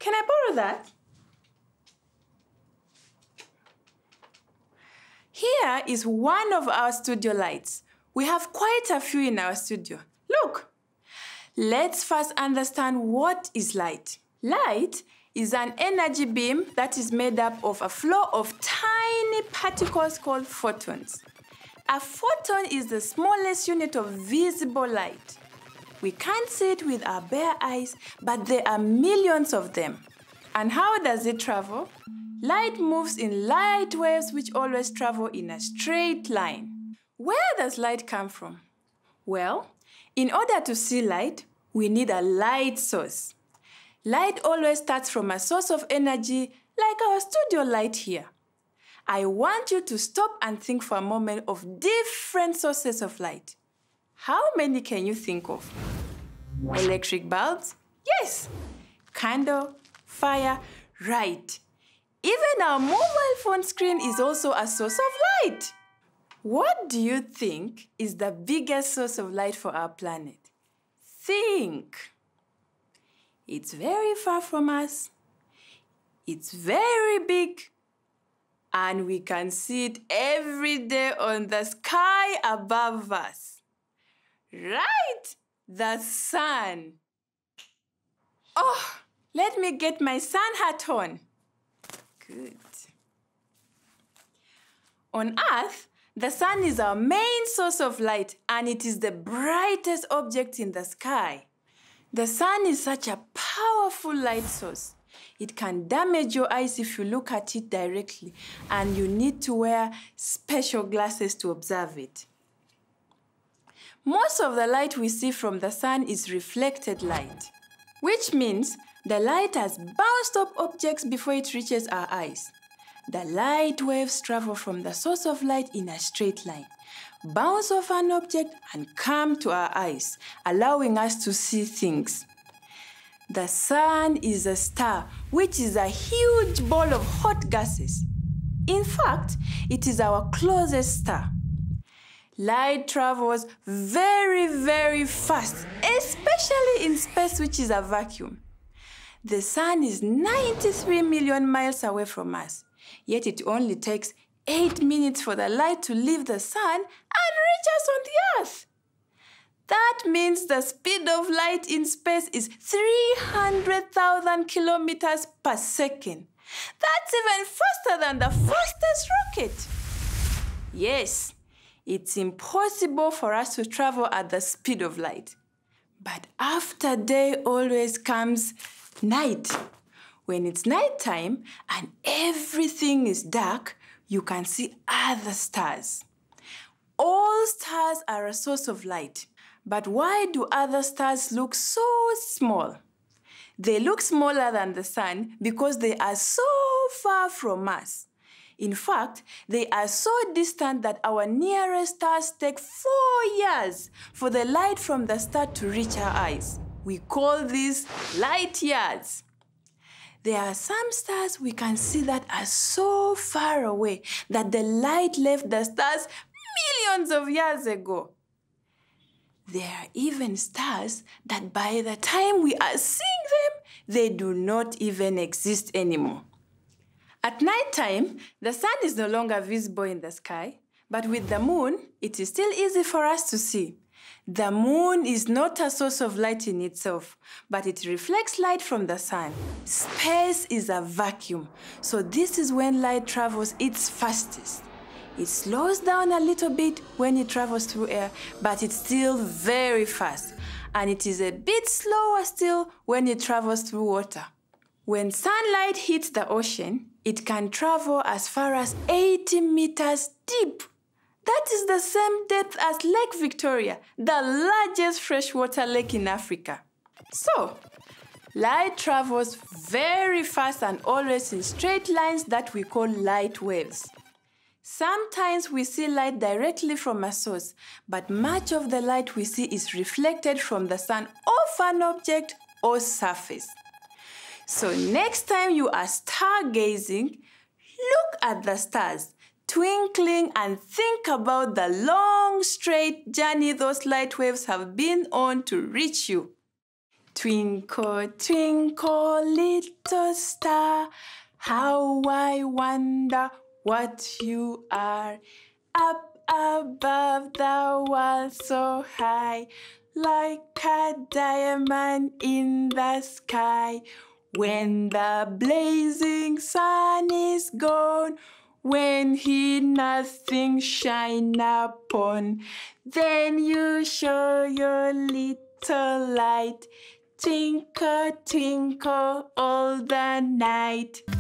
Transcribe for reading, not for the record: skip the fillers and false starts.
Can I borrow that? Here is one of our studio lights. We have quite a few in our studio. Look! Let's first understand what is light. Light is an energy beam that is made up of a flow of tiny particles called photons. A photon is the smallest unit of visible light. We can't see it with our bare eyes, but there are millions of them. And how does it travel? Light moves in light waves which always travel in a straight line. Where does light come from? Well, in order to see light, we need a light source. Light always starts from a source of energy like our studio light here. I want you to stop and think for a moment of different sources of light. How many can you think of? Electric bulbs? Yes. Candle, fire, right. Even our mobile phone screen is also a source of light. What do you think is the biggest source of light for our planet? Think. It's very far from us. It's very big. And we can see it every day on the sky above us. Right? The sun. Oh, let me get my sun hat on. Good. On Earth, the sun is our main source of light, and it is the brightest object in the sky. The sun is such a powerful light source. It can damage your eyes if you look at it directly, and you need to wear special glasses to observe it. Most of the light we see from the sun is reflected light, which means the light has bounced off objects before it reaches our eyes. The light waves travel from the source of light in a straight line, bounce off an object, and come to our eyes, allowing us to see things. The sun is a star, which is a huge ball of hot gases. In fact, it is our closest star. Light travels very, very fast, especially in space, which is a vacuum. The sun is 93 million miles away from us, yet it only takes 8 minutes for the light to leave the sun and reach us on the Earth. That means the speed of light in space is 300,000 kilometers per second. That's even faster than the fastest rocket. Yes, it's impossible for us to travel at the speed of light. But after day always comes night. When it's nighttime and everything is dark, you can see other stars. All stars are a source of light. But why do other stars look so small? They look smaller than the sun because they are so far from us. In fact, they are so distant that our nearest stars take 4 years for the light from the star to reach our eyes. We call these light years. There are some stars we can see that are so far away that the light left the stars millions of years ago. There are even stars that by the time we are seeing them, they do not even exist anymore. At night time, the sun is no longer visible in the sky, but with the moon, it is still easy for us to see. The moon is not a source of light in itself, but it reflects light from the sun. Space is a vacuum, so this is when light travels its fastest. It slows down a little bit when it travels through air, but it's still very fast. And it is a bit slower still when it travels through water. When sunlight hits the ocean, it can travel as far as 80 meters deep. That is the same depth as Lake Victoria, the largest freshwater lake in Africa. So, light travels very fast and always in straight lines that we call light waves. Sometimes we see light directly from a source, but much of the light we see is reflected from the sun off an object or surface. So next time you are stargazing, look at the stars twinkling and think about the long, straight journey those light waves have been on to reach you. Twinkle, twinkle, little star, how I wonder what you are. Up above the world so high, like a diamond in the sky. When the blazing sun is gone, when he nothing shine upon, then you show your little light. Twinkle, twinkle all the night.